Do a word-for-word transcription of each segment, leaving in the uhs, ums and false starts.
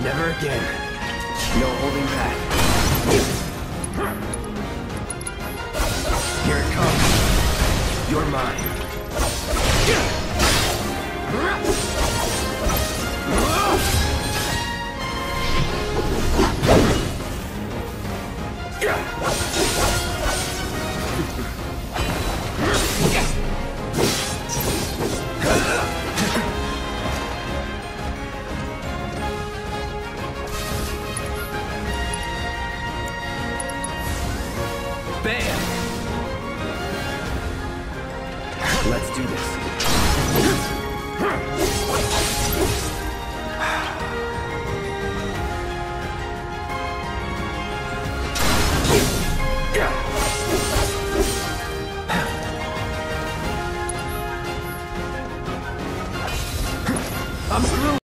Never again. No holding back. Here it comes. You're mine. Bam! Let's do this. I'm through.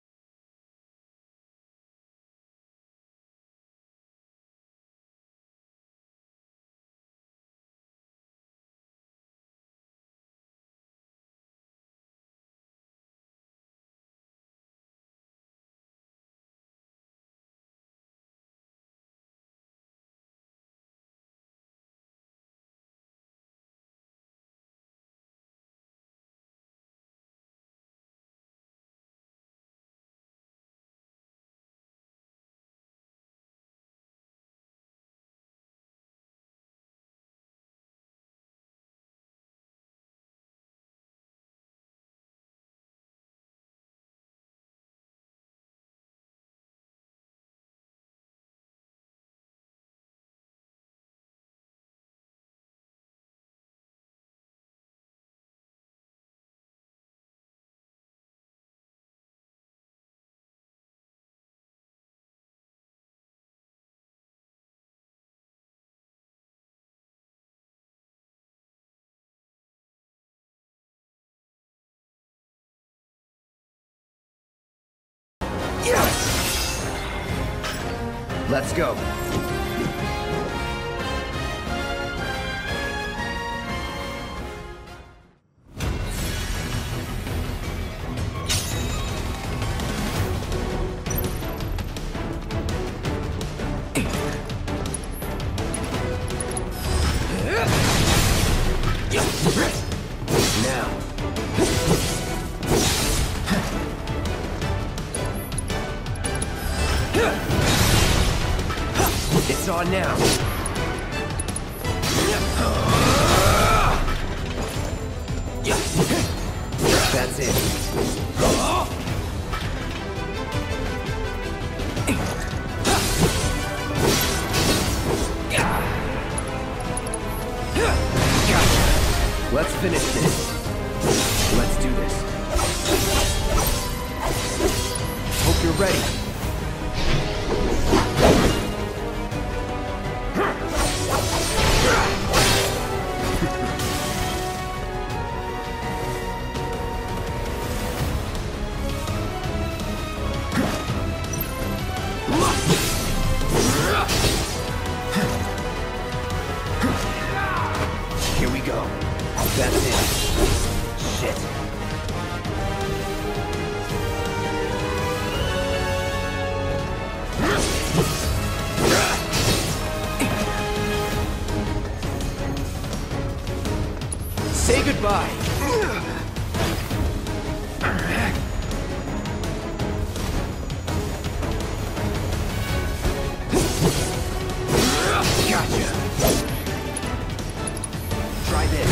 Let's go. Now. It's on now. That's it. Let's finish this. Let's do this. Hope you're ready. Here we go. That's it. Shit. Say goodbye. Gotcha. Try this.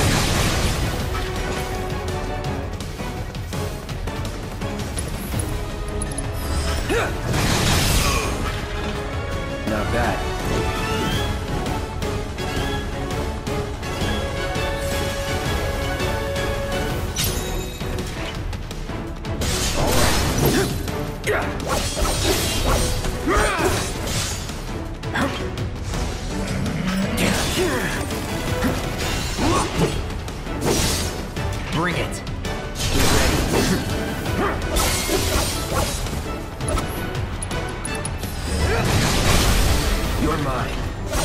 Not bad. Bring it. Get ready. You're mine.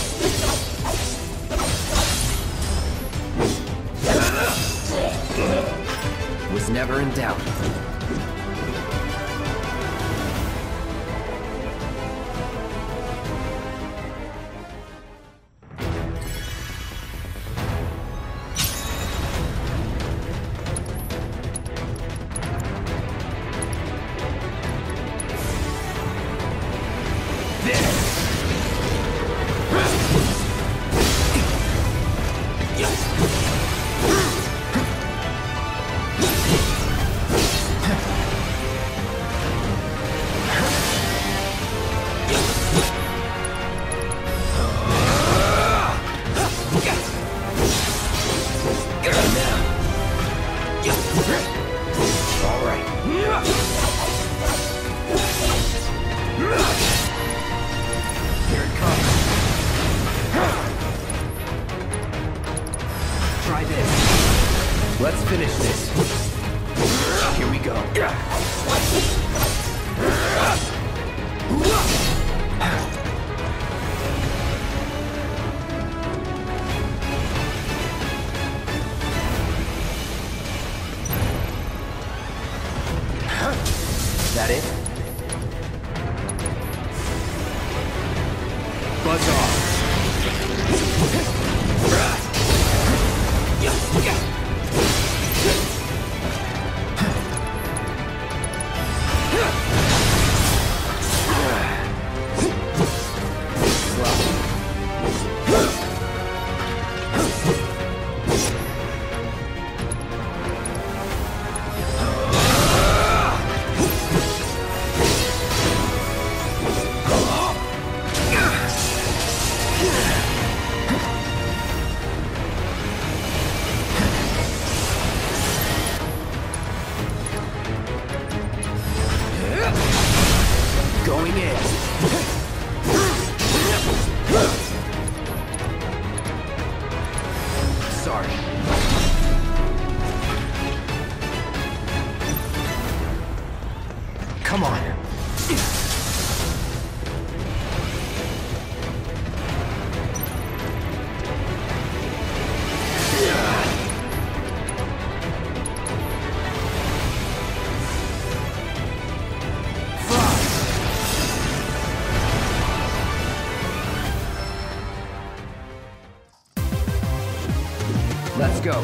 Was never in doubt. Let's finish this. Here we go. Is that it? Buzz off. Going in. Sorry. Come on. Let's go.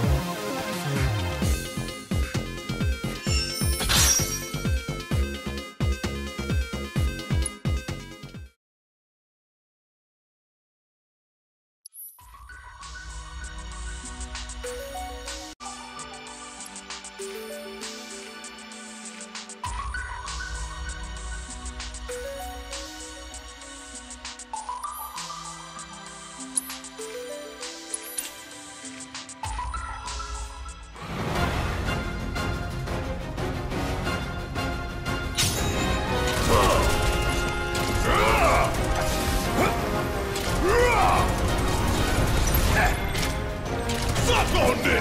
On this!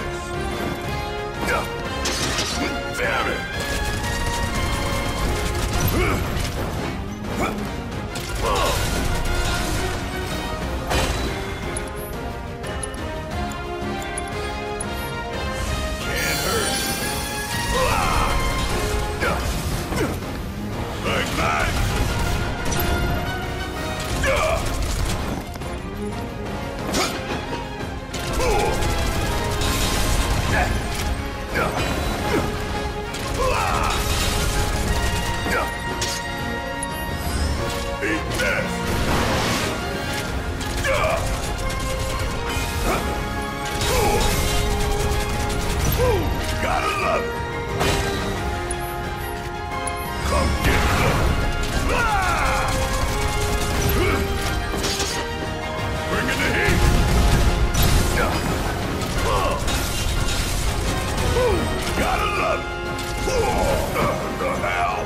Damn it! Can't hurt. Like that! Eat this! Gotta love it! Come get some! Bring in the heat! Gotta love it! The hell?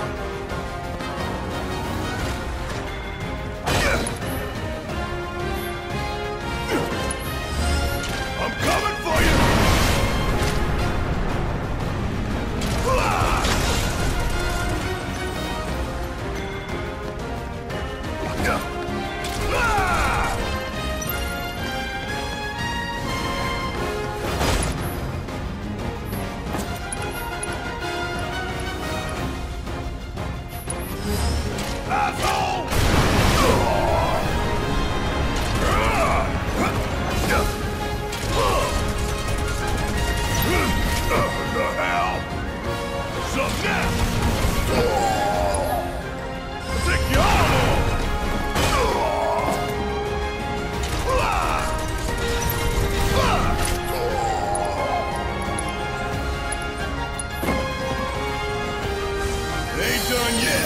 I'm coming for you! Asshole! The hell? Some now! Take you all They ain't done yet.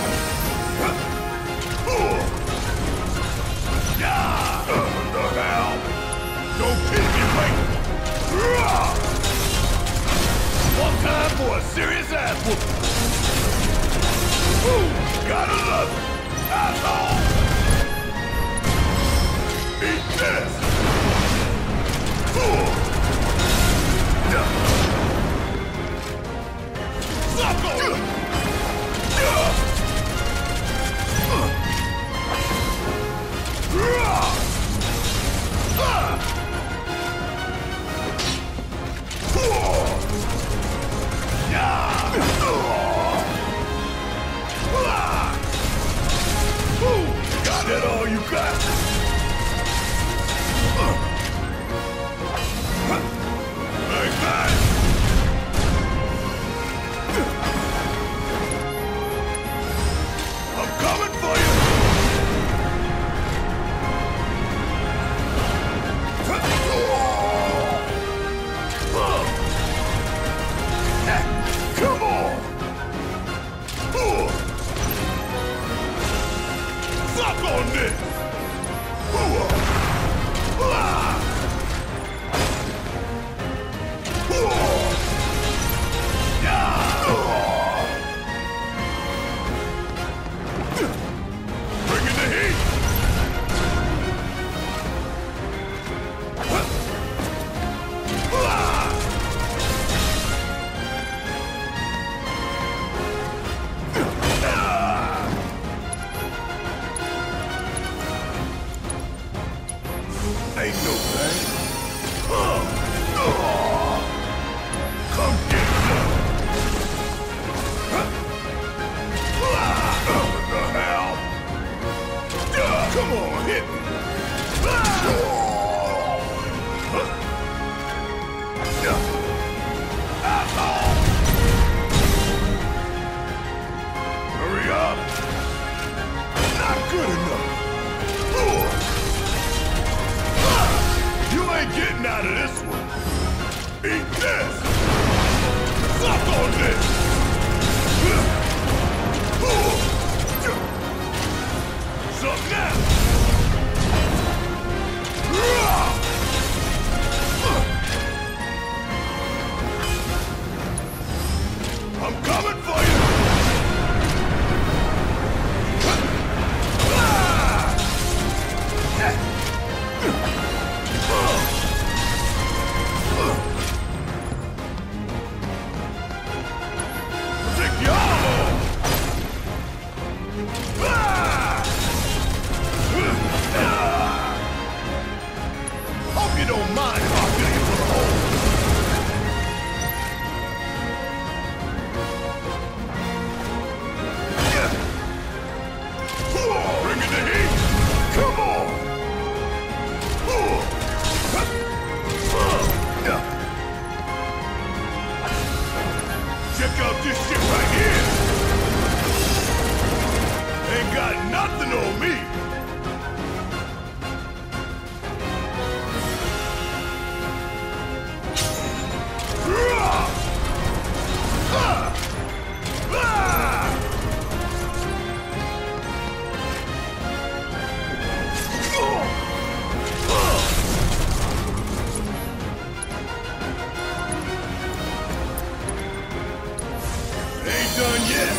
The hell? Don't keep me waiting. One time for a serious ass whooping. Gotta love it, asshole. Eat this. Suck on it! Got that all you got? Hey, man! I'm coming for you! Come on! Suck on this! Bring in the heat! Ain't no thing. Come get some. What the hell? Come on, hit me. Asshole! Hurry up. Not good enough. You ain't getting out of this one. Eat this. Suck on this. Suck now. I'm coming for you. Take your armor! Hope you don't mind if I fill you full of holes. Bring in the heat! Come on! Check out this shit right here! Ain't got nothing on me! Ain't done yet.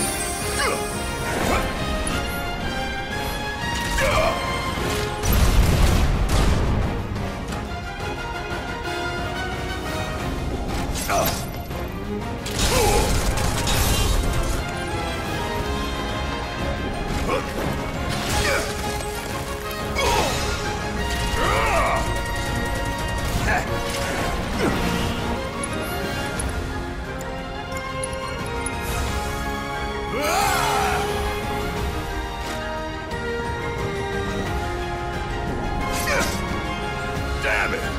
Damn it!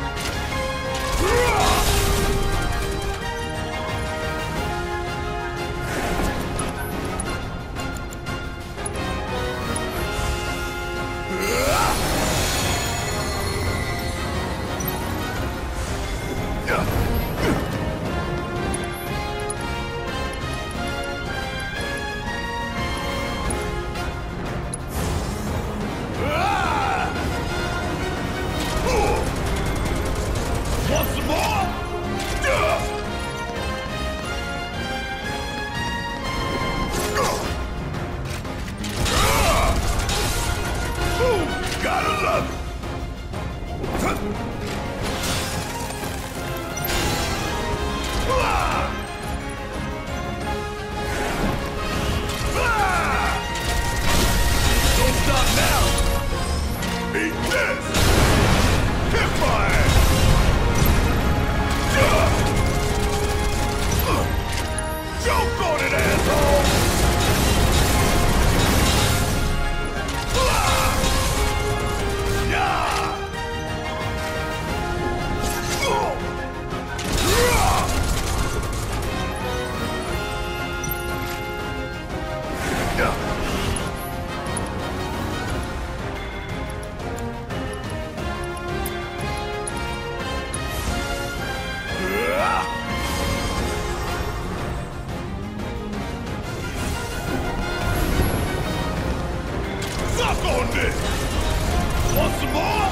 this! Want some more?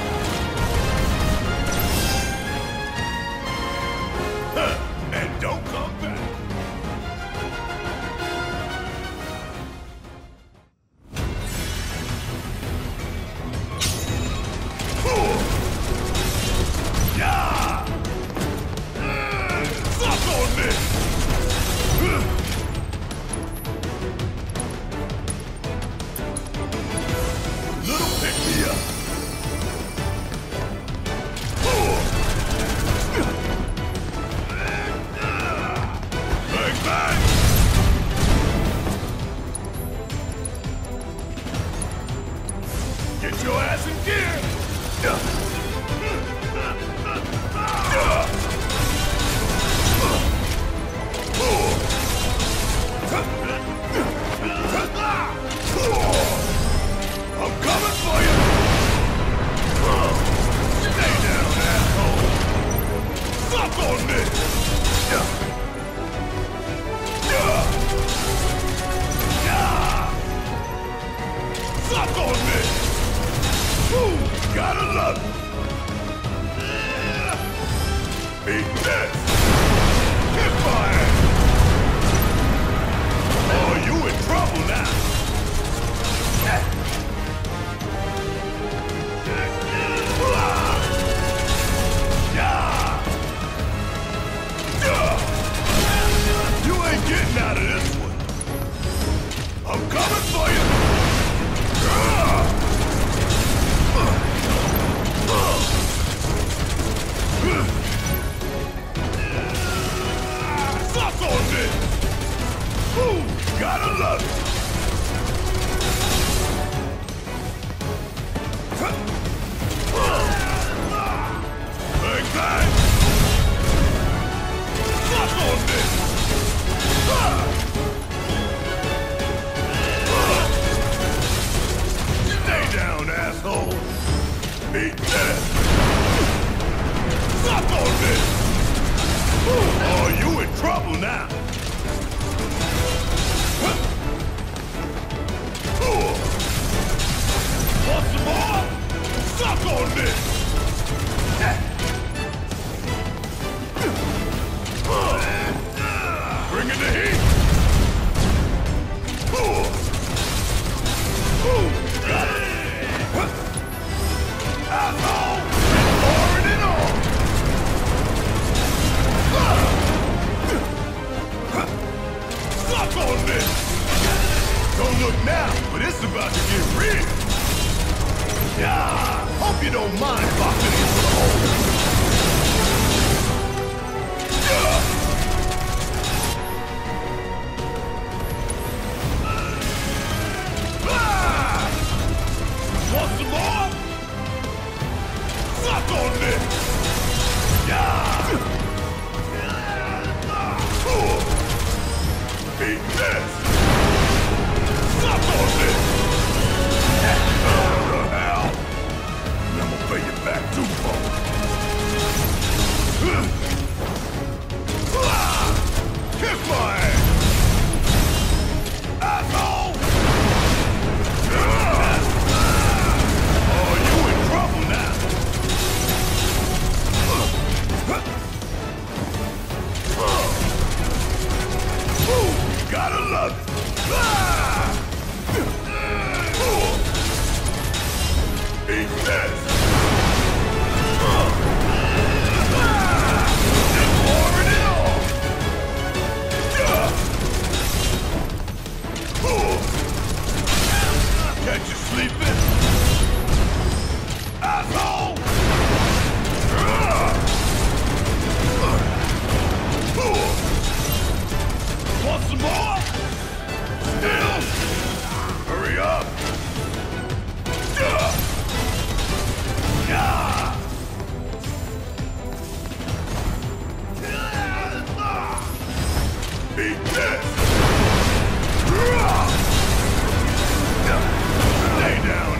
Huh, and don't come back! Yeah! Suck on this! Little pick-me-up! Bang, bang! Get your ass in gear! I'm coming for you! Stay down, asshole! Suck on this! Suck on this! Ooh, gotta love it! Eat this! Hit my ass! Oh, you in trouble now! You ain't getting out of this one! I'm coming for you! Suck on this! Ooh, gotta love it! Bang, bang! Suck on this! Stay down, asshole! Eat this! Suck on this! Oh, you in trouble now! Want some more? Suck on this! Bring in the heat! Got it! Asshole! Pouring it on! Suck on this! Don't look now, but it's about to get real! Yeah! Hope you don't mind boxing into the hole! Yeah! Ah! Want some more? Suck on this! Yeah! Eat this! Suck on this! What the hell? And I'm gonna pay you back too, folks. Kiss my ass! Asshole! Oh, you in trouble now! Gotta love it! Eat this! Pouring it on! Catch you sleeping? Asshole! Want some more? Still? Hurry up! Yeah! Eat this! Stay down,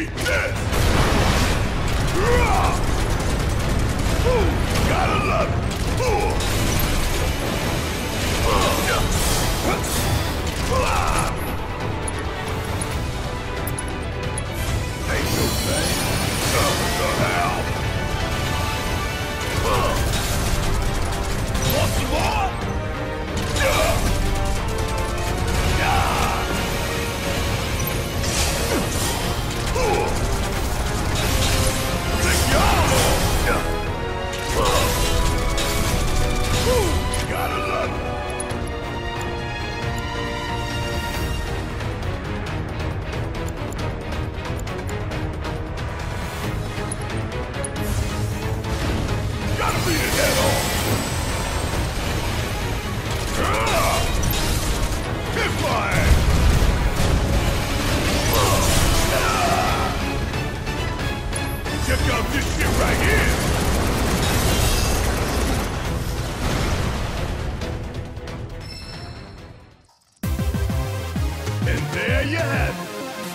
Eat this! Gotta love it! Ain't no thing. What the hell? Want some more? Gotta love it. Gotta beat it head on. Hit my ass. Check out this shit right here. And there you have it.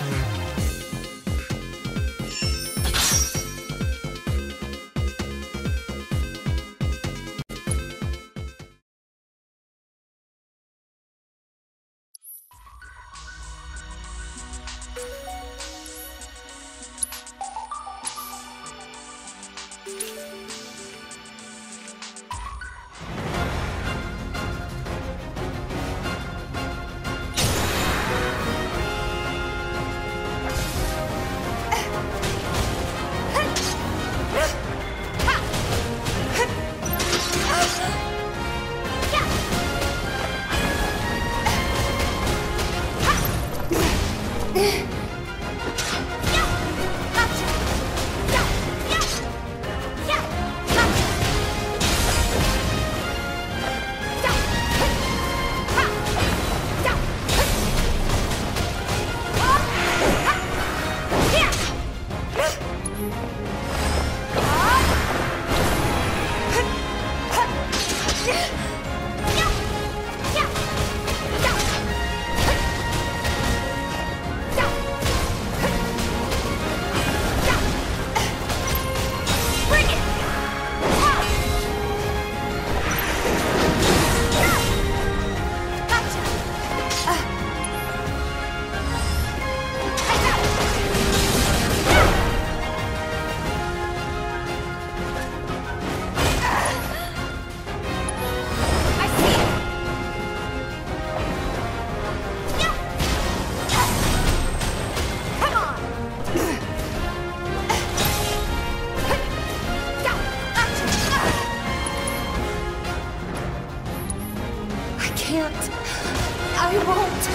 I won't.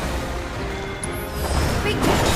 Be-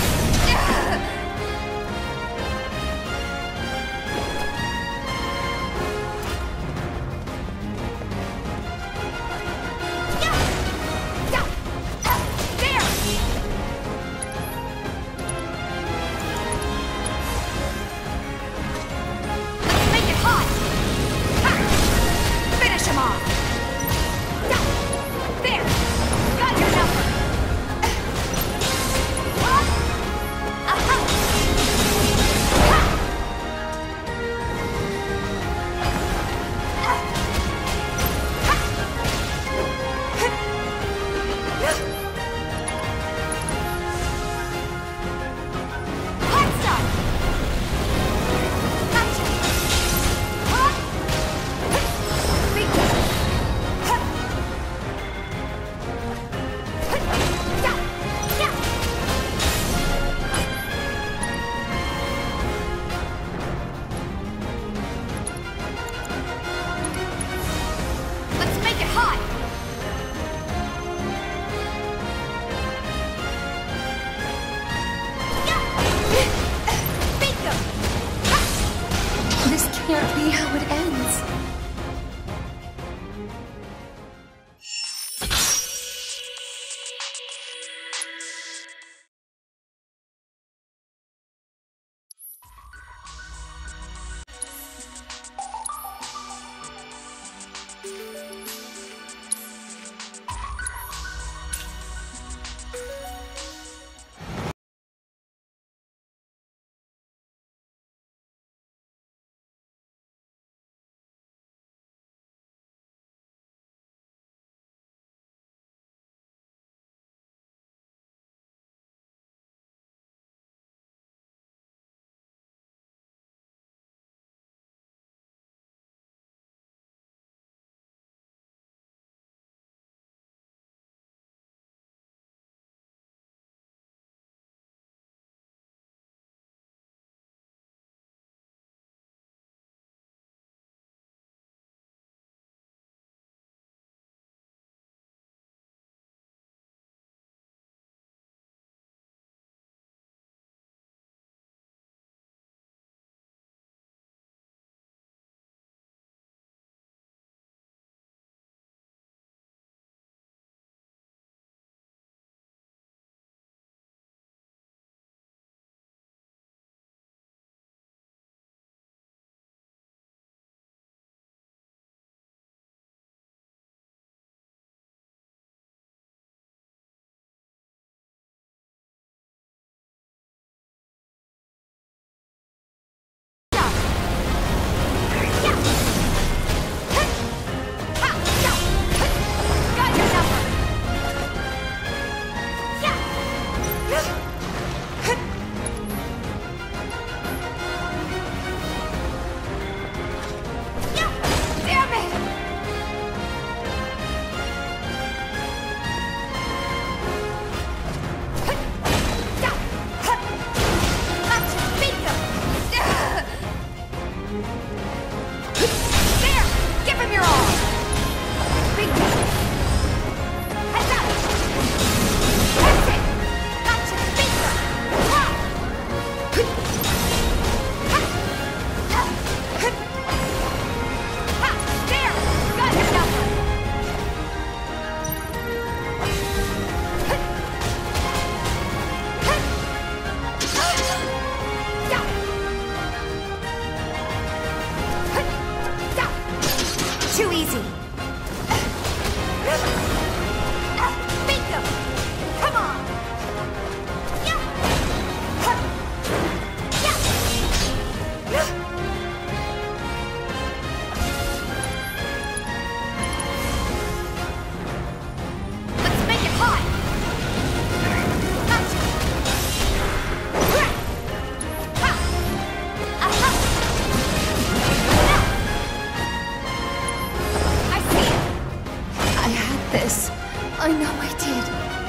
I know I did.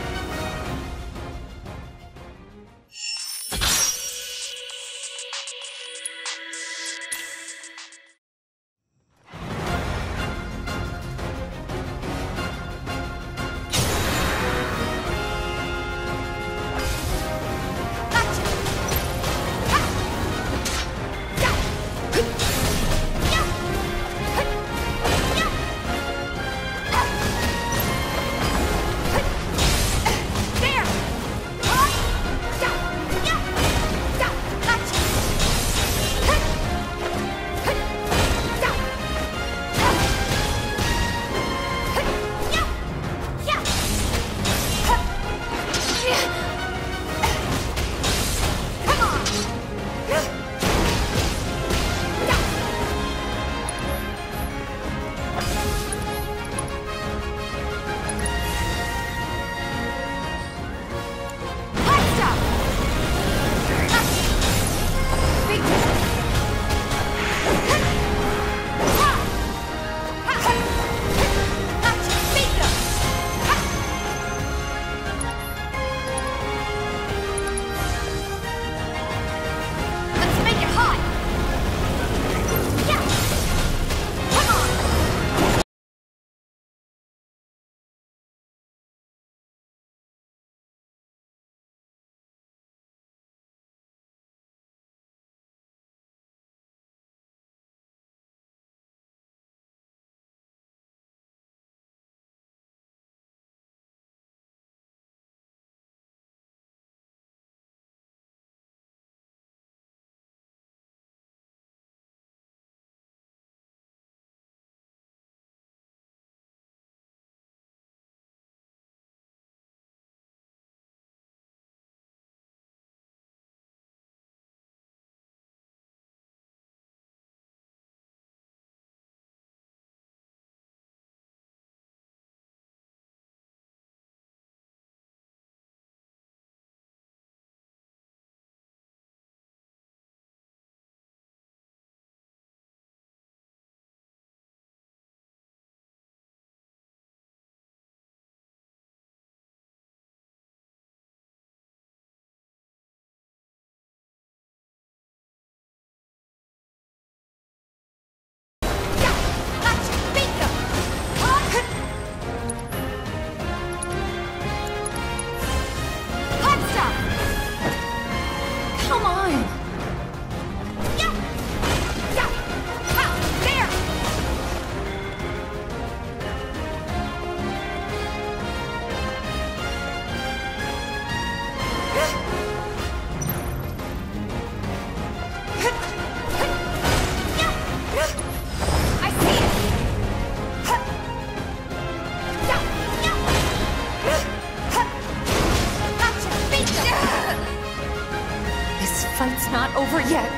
Not over yet.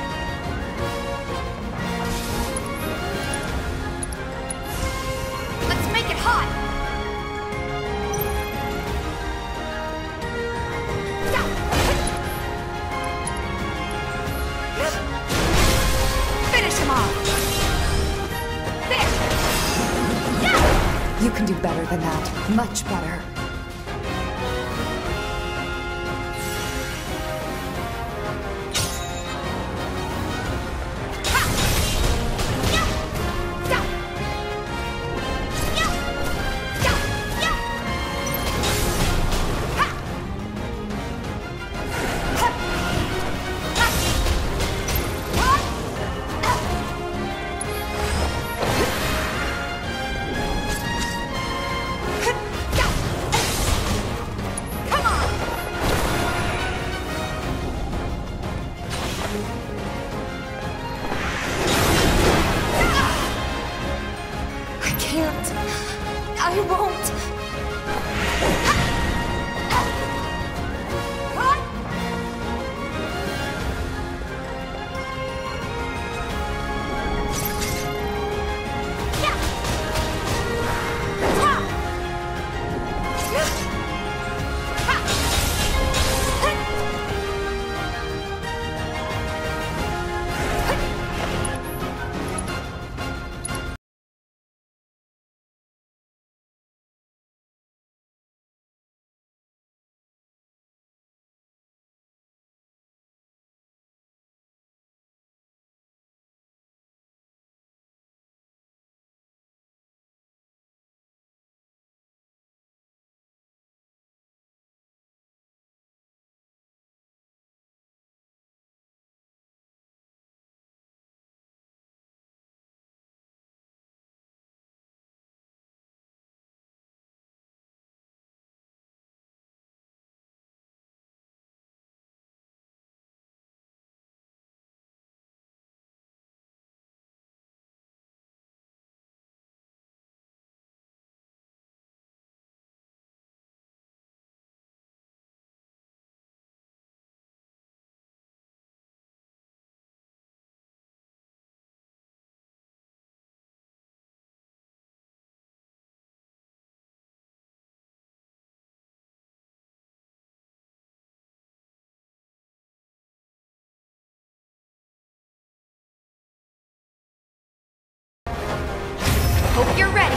Let's make it hot. Finish him off. There. You can do better than that. Much better. Hope you're ready.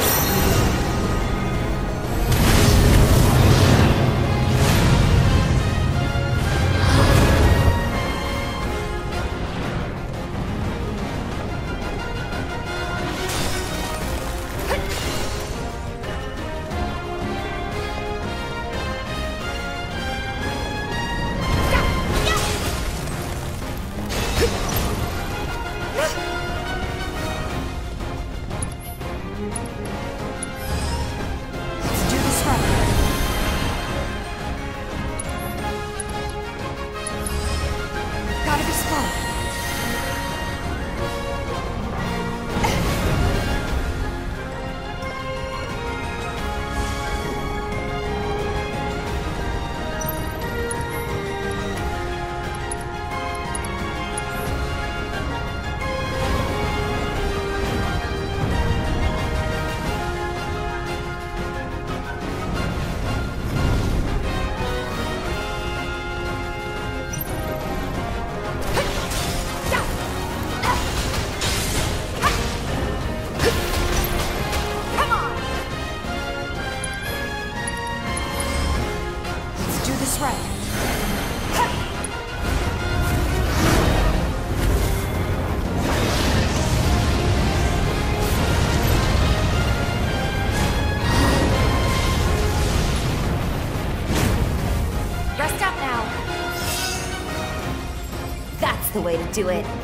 The way to do it.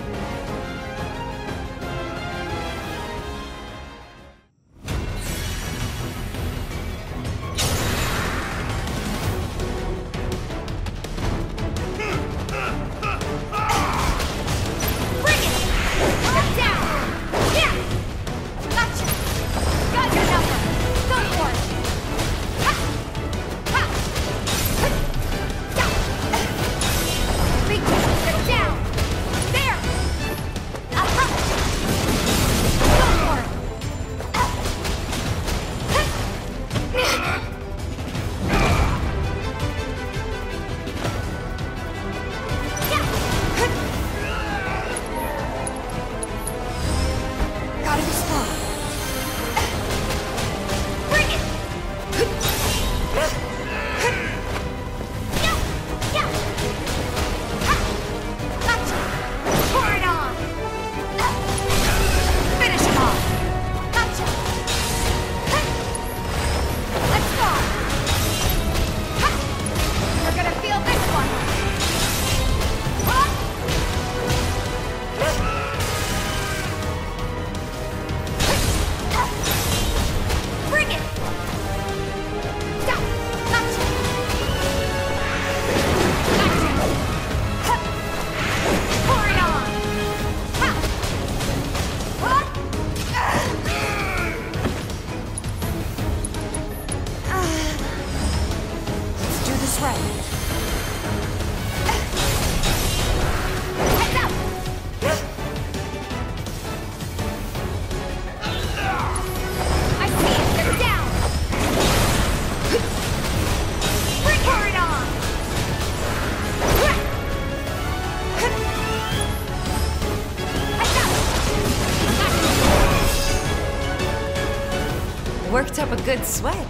Worked up a good sweat.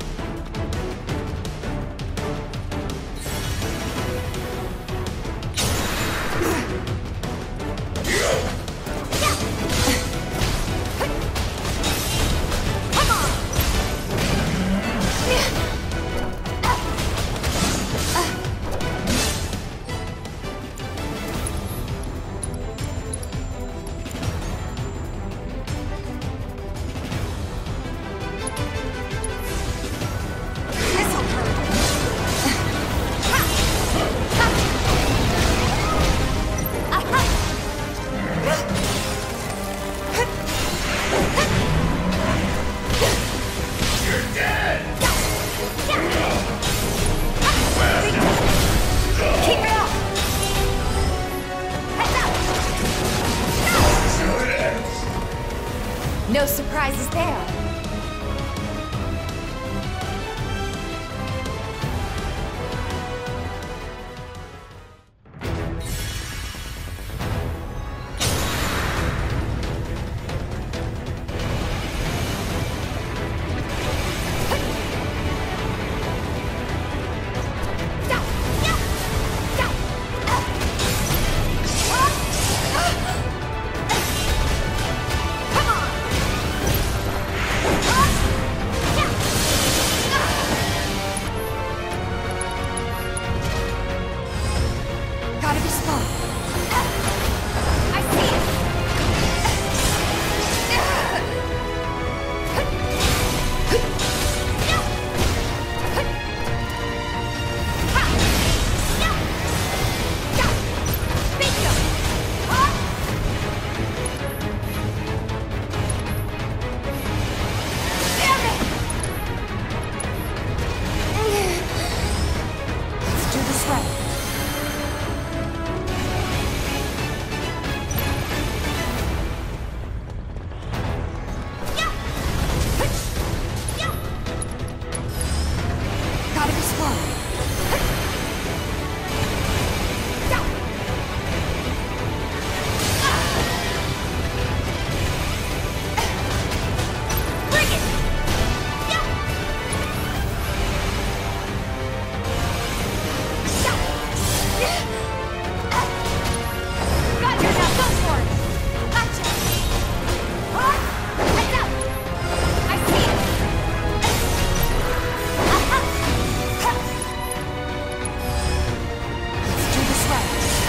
No surprises there. shred. Gotta be slow. Bring it! Got you now, go for it! Gotcha! Heads up! I see it! Let's do this right.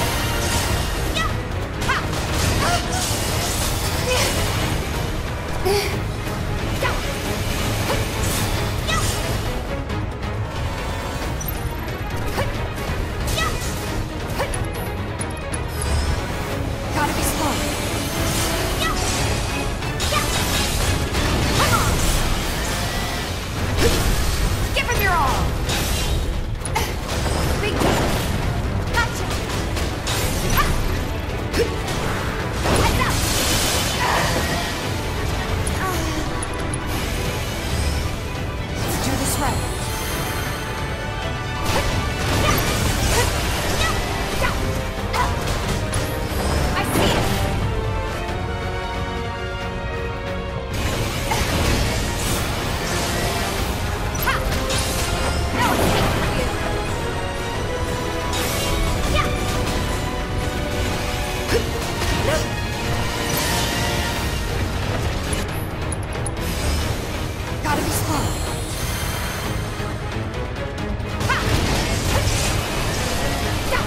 Gotta be slow. Come on! Give him your all! Big deal. Gotcha! Heads up! Let's do this right. I see it! Ha! No escape for you! Yeah! Gotta be slow. Ha! Yeah!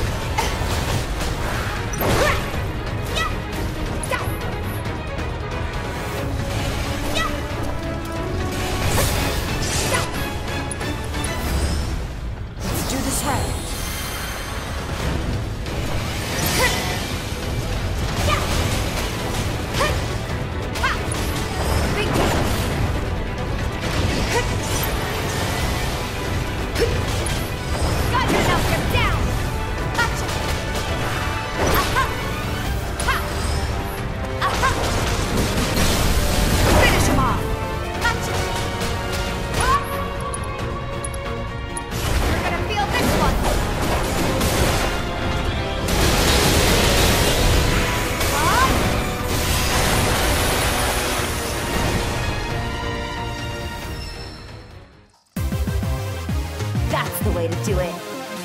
Yeah! Yeah! Yeah! Let's do this right. Yeah! Ha! Big deal. Got your now, get down! Gotcha! Aha! Ha! Aha! Finish him off! Gotcha! Huh? You're gonna feel this one! Huh? That's the way to do it.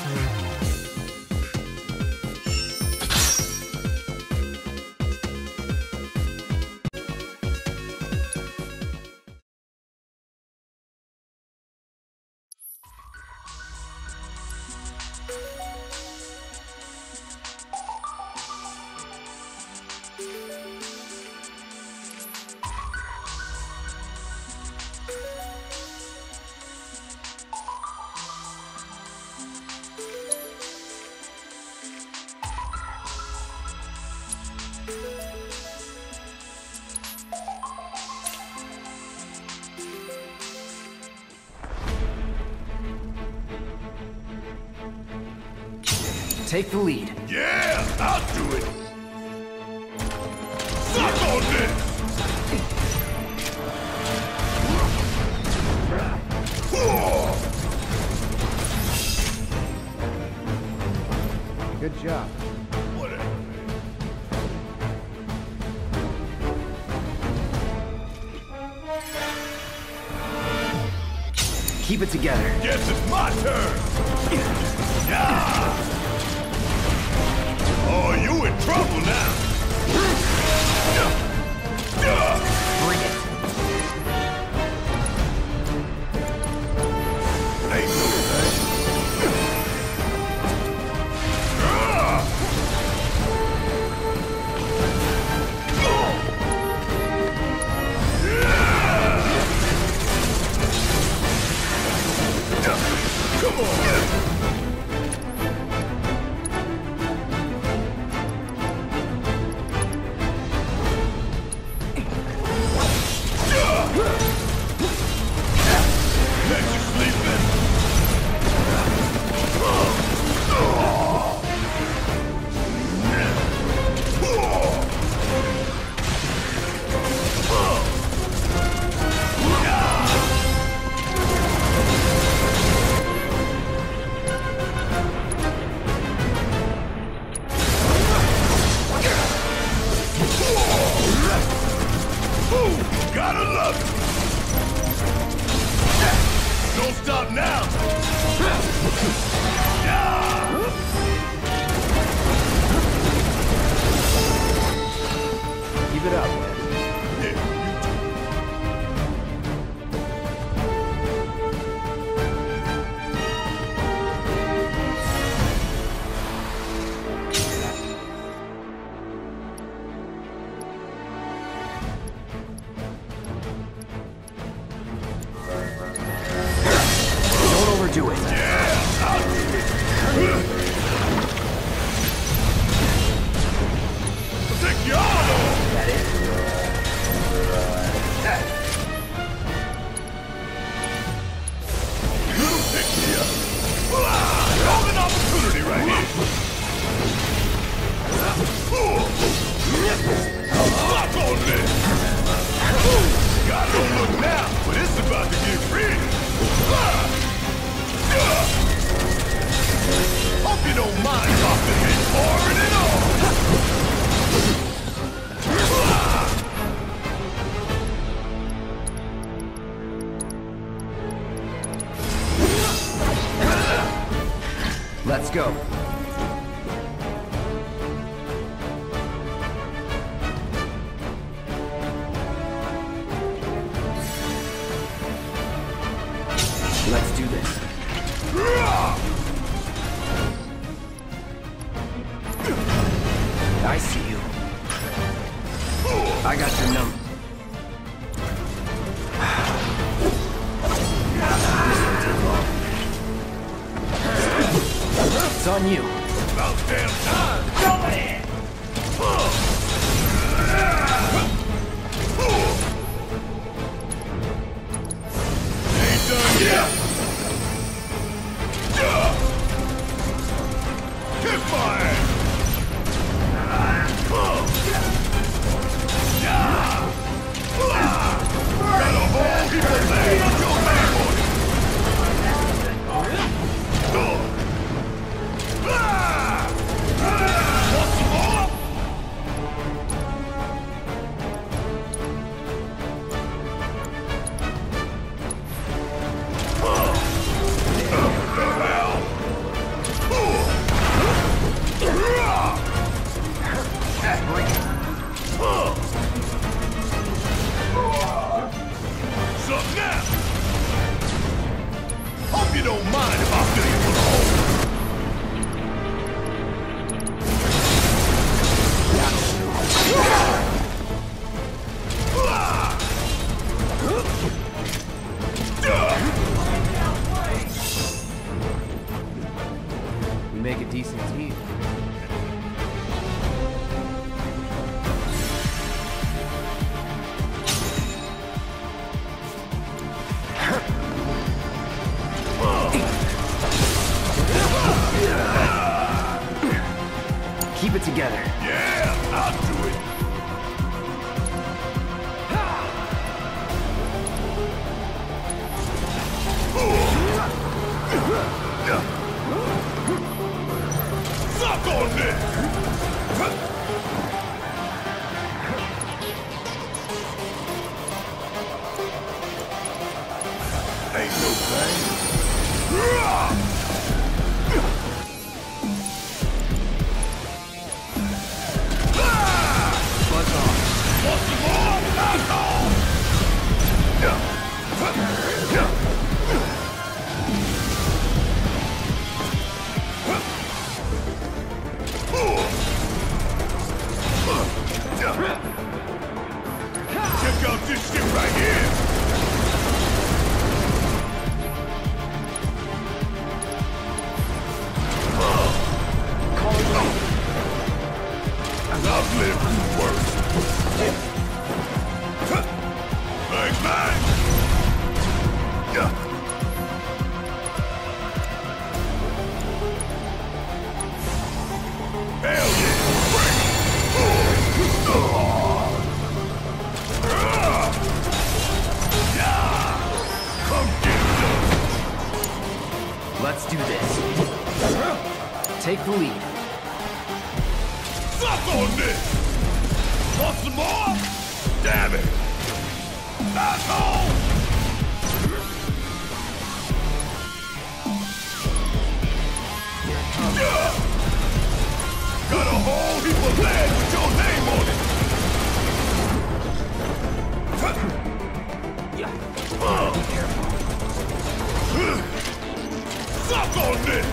Take the lead. Yeah, I'll do it. Suck on this. Good job. Whatever. Keep it together. Guess it's my turn. Yeah. Oh, you in trouble now. Bring it. Ain't no thing. Come on. Let you sleep in. Keep it up. Yeah, you Don't overdo it. take your arm off. That it? Little picture. Golden opportunity right here. Lock on this. God don't look now, but it's about to get real. Hope you don't mind dropping it, pouring it on. Let's go. Let's do this. I see you. I got your number. This won't take long. It's on you. About damn time. Go ahead. Ain't done yet. Kick my ass. Got a whole heap of things on your name on it. Want some more? Sup now? Hope you don't mind if I fill you with a hole. We make a decent team. Keep it together. Yeah, I'll do it. Suck on this! Ain't no thing. Buzz off. Want some more? That's all! Yeah. Yeah. Check out this shit right here! Call it off. I've lived through worse. Bang, bang! Yeah. Hell yeah! Bring it! Oh. Ah. Yeah. Come get some! Let's do this. Take the lead. Suck on this! Want some more? Damn it! Asshole! land with your name on it! Uh. Be careful. Suck on this!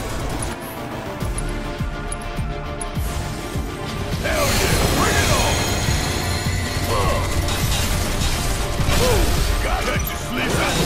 Hell yeah! Bring it on! Uh. Gotta let you sleep.